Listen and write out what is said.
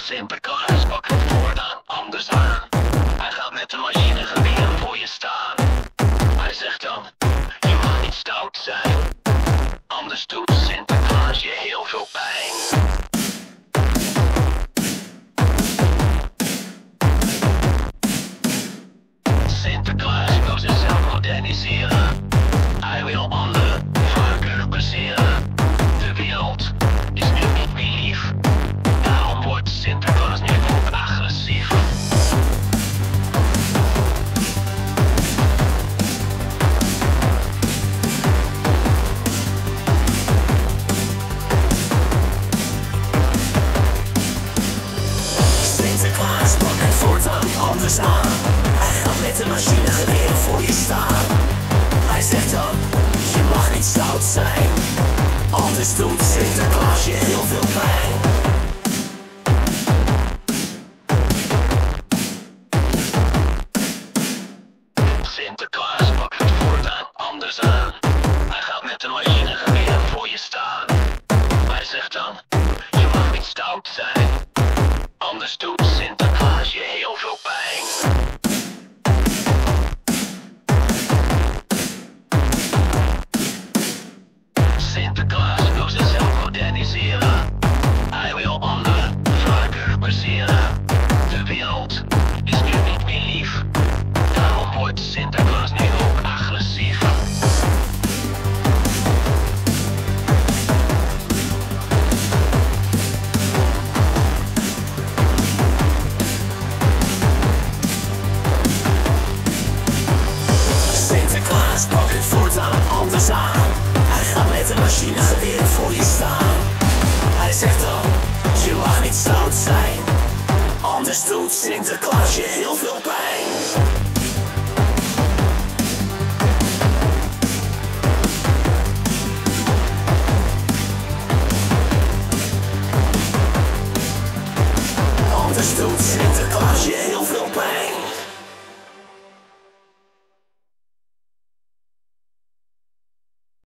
Sinterklaas pakt het voortaan anders aan. Hij gaat met een machinegeweer voor je staan. Hij zegt dan, je mag niet stout zijn. Anders doet Sinterklaas je heel veel pijn. Sinterklaas wil zichzelf moderniseren. Hij wil anderen vaker passeren. De wereld is nu niet meer lief. Daarom wordt Sinterklaas nu ook agressief. Sinterklaas pakt het voortaan anders aan. Hij gaat met een machinegeweer voor je staan. Hij zegt dan, je mag niet stout zijn. Anders doet Sinterklaas je heel veel pijn. Sinterklaas pakt het voortaan anders aan. Hij gaat met een machinegeweer voor je staan. Hij zegt dan, je mag niet stout zijn. Anders doet Sinterklaas je heel veel pijn. Sinterklaas wil zichzelf moderniseren. Hij wil anderen vaker passeren. De wereld is nu niet meer lief. Daarom wordt Sinterklaas nu ook agressief. Sinterklaas pakt het voortaan anders aan. Hij gaat met een machinegeweer voor je staan. Hij zegt dan, je mag niet stout zijn. Anders doet Sinterklaas je heel veel pijn. Anders doet Sinterklaas je heel